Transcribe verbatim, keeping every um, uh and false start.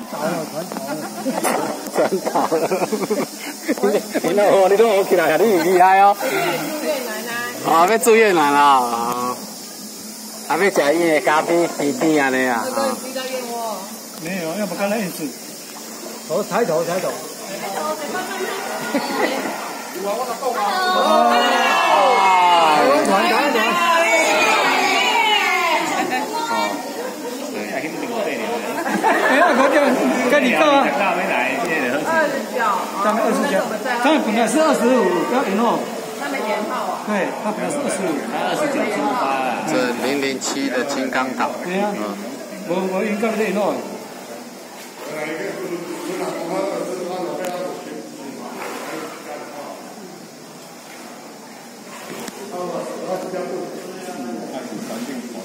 倒了，船倒了， 船倒了。你那我你都学起来啊，你很厉害哦。 住越南啊。 啊，要住越南啊！还要吃伊的咖啡甜甜安尼啊。 会不会逼到燕窝？ 没有，要不刚才意思。头抬头抬头。 抬头，嘴巴慢慢。 哇！ 转转转。 哦。 哎，那个叫跟你到啊。 二十九。 咱们二十九，他们本来是二十五，要赢哦。 他没连号啊。 对，他本来是二十五， 他二十九出发。这零零七的金刚岛。 对啊。我我应该赢哦。嗯，开始传进。